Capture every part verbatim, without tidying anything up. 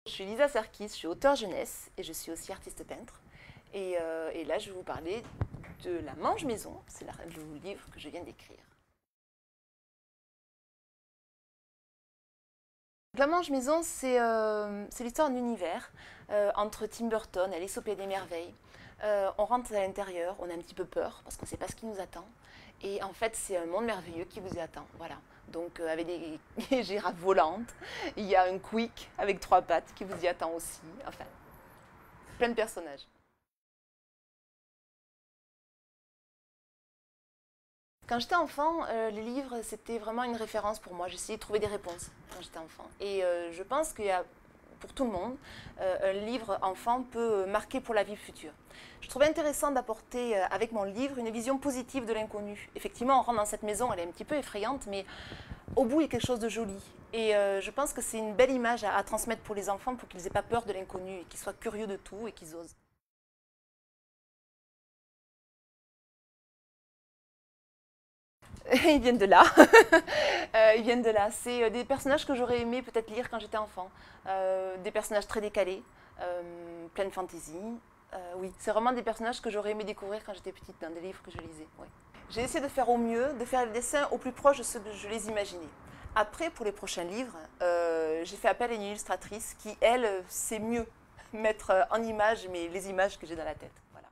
Je suis Lisa Sarkis, je suis auteure jeunesse et je suis aussi artiste peintre. Et, euh, et là, je vais vous parler de La Mange Maison, c'est le livre que je viens d'écrire. La Mange Maison, c'est euh, l'histoire d'un univers euh, entre Tim Burton et Alice au Pays des Merveilles. Euh, on rentre à l'intérieur, on a un petit peu peur parce qu'on ne sait pas ce qui nous attend. Et en fait, c'est un monde merveilleux qui vous y attend. Voilà. Donc, euh, avec des, des girafes volantes, il y a un Quick avec trois pattes qui vous y attend aussi. Enfin, plein de personnages. Quand j'étais enfant, euh, les livres, c'était vraiment une référence pour moi. J'essayais de trouver des réponses quand j'étais enfant. Et euh, je pense qu'il y a, pour tout le monde, euh, un livre enfant peut marquer pour la vie future. Je trouvais intéressant d'apporter, euh, avec mon livre, une vision positive de l'inconnu. Effectivement, on rentre dans cette maison, elle est un petit peu effrayante, mais au bout, il y a quelque chose de joli. Et euh, je pense que c'est une belle image à, à transmettre pour les enfants, pour qu'ils n'aient pas peur de l'inconnu, et qu'ils soient curieux de tout et qu'ils osent. Ils viennent de là. euh, ils viennent de là. C'est euh, des personnages que j'aurais aimé peut-être lire quand j'étais enfant. Euh, des personnages très décalés, euh, pleine fantaisie. Euh, oui, c'est vraiment des personnages que j'aurais aimé découvrir quand j'étais petite dans des livres que je lisais. Ouais. J'ai essayé de faire au mieux, de faire les dessins au plus proche de ce que je les imaginais. Après, pour les prochains livres, euh, j'ai fait appel à une illustratrice qui, elle, sait mieux mettre en image mais les images que j'ai dans la tête. Voilà.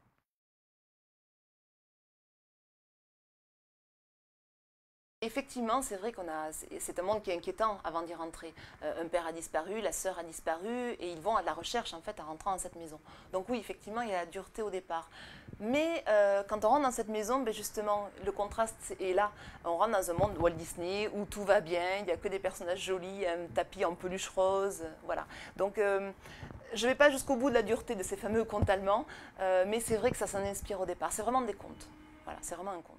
Effectivement, c'est vrai qu'on a, c'est un monde qui est inquiétant avant d'y rentrer. Euh, un père a disparu, la sœur a disparu, et ils vont à la recherche en fait en rentrant dans cette maison. Donc oui, effectivement, il y a la dureté au départ. Mais euh, quand on rentre dans cette maison, ben justement, le contraste est là. On rentre dans un monde Walt Disney où tout va bien, il n'y a que des personnages jolis, un tapis en peluche rose, voilà. Donc euh, je ne vais pas jusqu'au bout de la dureté de ces fameux contes allemands, euh, mais c'est vrai que ça s'en inspire au départ. C'est vraiment des contes. Voilà, c'est vraiment un conte.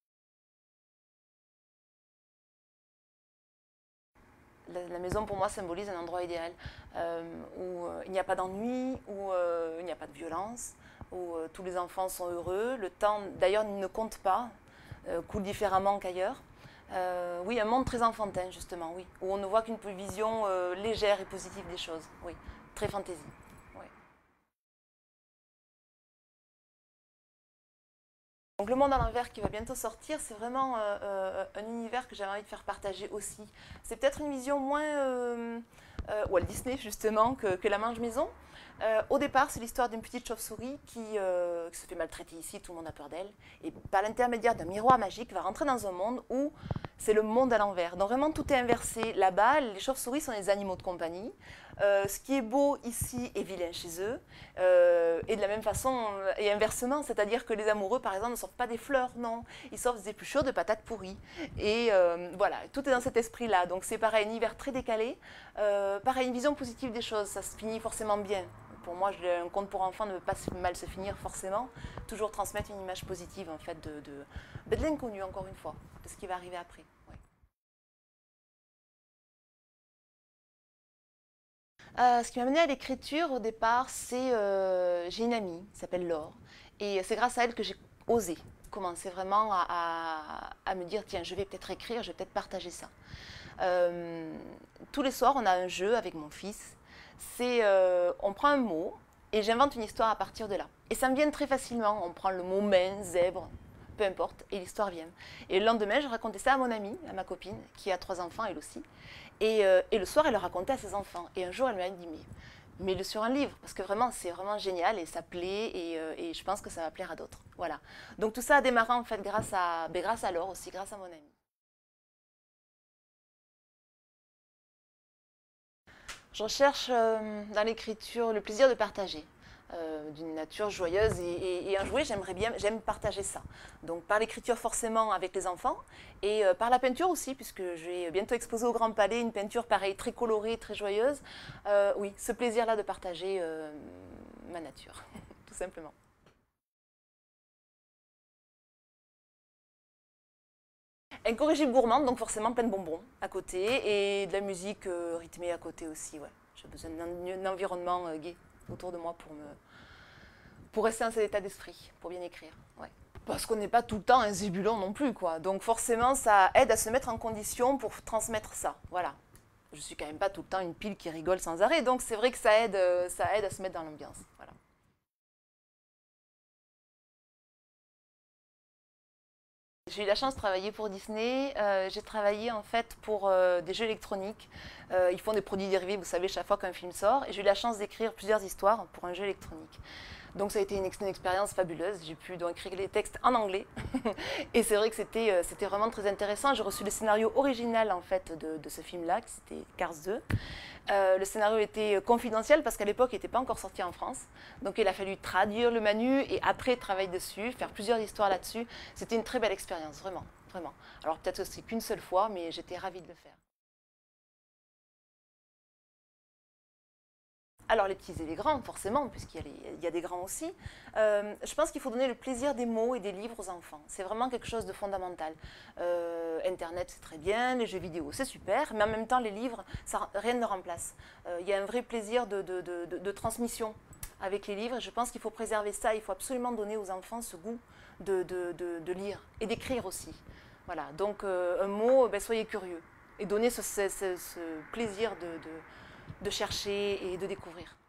La maison pour moi symbolise un endroit idéal euh, où euh, il n'y a pas d'ennui, où euh, il n'y a pas de violence, où euh, tous les enfants sont heureux. Le temps d'ailleurs ne compte pas, euh, coule différemment qu'ailleurs. Euh, oui, un monde très enfantin justement, oui, où on ne voit qu'une vision euh, légère et positive des choses, oui, très fantaisie. Oui. Donc le monde à l'envers qui va bientôt sortir, c'est vraiment euh, euh, un univers que j'avais envie de faire partager aussi. C'est peut-être une vision moins euh, euh, Walt Disney justement que, que La Mange Maison. Euh, au départ, c'est l'histoire d'une petite chauve-souris qui, euh, qui se fait maltraiter ici, tout le monde a peur d'elle, et par l'intermédiaire d'un miroir magique, va rentrer dans un monde où c'est le monde à l'envers. Donc vraiment tout est inversé. Là-bas, les chauves-souris sont des animaux de compagnie. Euh, ce qui est beau ici est vilain chez eux. Euh, et de la même façon, et inversement, c'est-à-dire que les amoureux, par exemple, ne sortent pas des fleurs, non. Ils sortent des épluchures de patates pourries. Et euh, voilà, tout est dans cet esprit-là. Donc c'est pareil, un univers très décalé. Euh, pareil, une vision positive des choses, ça se finit forcément bien. Pour moi, un conte pour enfants ne veut pas mal se finir forcément. Toujours transmettre une image positive en fait de, de, de l'inconnu, encore une fois, de ce qui va arriver après. Ouais. Euh, ce qui m'a mené à l'écriture au départ, c'est euh, j'ai une amie qui s'appelle Laure. Et c'est grâce à elle que j'ai osé commencer vraiment à, à, à, me dire tiens, je vais peut-être écrire, je vais peut-être partager ça. Euh, tous les soirs, on a un jeu avec mon fils. C'est euh, on prend un mot et j'invente une histoire à partir de là. Et ça me vient très facilement. On prend le mot main, zèbre, peu importe, et l'histoire vient. Et le lendemain, je racontais ça à mon amie, à ma copine, qui a trois enfants, elle aussi. Et, euh, et le soir, elle le racontait à ses enfants. Et un jour, elle m'a dit, mais mets-le sur un livre, parce que vraiment, c'est vraiment génial, et ça plaît, et, euh, et je pense que ça va plaire à d'autres. Voilà. Donc tout ça a démarré, en fait, grâce à, ben, grâce à Laure aussi, grâce à mon amie. Je recherche euh, dans l'écriture le plaisir de partager, euh, d'une nature joyeuse et, et, et un jouet, j'aimerais bien, j'aime partager ça. Donc par l'écriture forcément avec les enfants et euh, par la peinture aussi, puisque je vais bientôt exposer au Grand Palais une peinture pareille, très colorée, très joyeuse. Euh, oui, ce plaisir-là de partager euh, ma nature, tout simplement. Incorrigible gourmande, donc forcément plein de bonbons à côté et de la musique euh, rythmée à côté aussi. Ouais. J'ai besoin d'un environnement euh, gai autour de moi pour, me, pour rester dans cet état d'esprit, pour bien écrire. Ouais. Parce qu'on n'est pas tout le temps un zébulon non plus, quoi. Donc forcément, ça aide à se mettre en condition pour transmettre ça. Voilà. je suis quand même pas tout le temps une pile qui rigole sans arrêt, donc c'est vrai que ça aide, euh, ça aide à se mettre dans l'ambiance. Voilà. J'ai eu la chance de travailler pour Disney. Euh, j'ai travaillé en fait pour euh, des jeux électroniques. Euh, ils font des produits dérivés, vous savez, chaque fois qu'un film sort. Et j'ai eu la chance d'écrire plusieurs histoires pour un jeu électronique. Donc ça a été une, une expérience fabuleuse. J'ai pu donc écrire les textes en anglais. Et c'est vrai que c'était euh, c'était vraiment très intéressant. J'ai reçu le scénario original en fait de, de ce film-là, qui c'était Cars deux. Euh, le scénario était confidentiel parce qu'à l'époque, il n'était pas encore sorti en France. Donc il a fallu traduire le manu et après travailler dessus, faire plusieurs histoires là-dessus. C'était une très belle expérience, vraiment, vraiment. Alors peut-être que c'est qu'une seule fois, mais j'étais ravie de le faire. Alors les petits et les grands, forcément, puisqu'il y, il y a des grands aussi. Euh, je pense qu'il faut donner le plaisir des mots et des livres aux enfants. C'est vraiment quelque chose de fondamental. Euh, Internet, c'est très bien, les jeux vidéo, c'est super, mais en même temps, les livres, ça, rien ne remplace. Euh, il y a un vrai plaisir de, de, de, de, de transmission avec les livres. Je pense qu'il faut préserver ça. Il faut absolument donner aux enfants ce goût de, de, de, de lire et d'écrire aussi. Voilà, donc euh, un mot, ben, soyez curieux et donnez ce, ce, ce, ce plaisir de, de de chercher et de découvrir.